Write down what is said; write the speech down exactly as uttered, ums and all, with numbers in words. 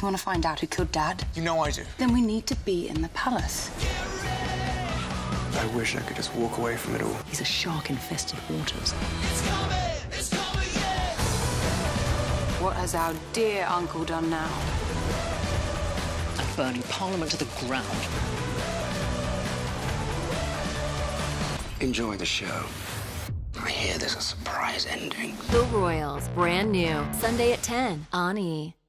want to find out who killed Dad? You know I do. Then we need to be in the palace. I wish I could just walk away from it all. These are shark-infested waters. It's coming, it's coming, yeah. What has our dear uncle done now? And burning Parliament to the ground. Enjoy the show. I hear there's a surprise ending. The Royals, brand new, Sunday at ten on E!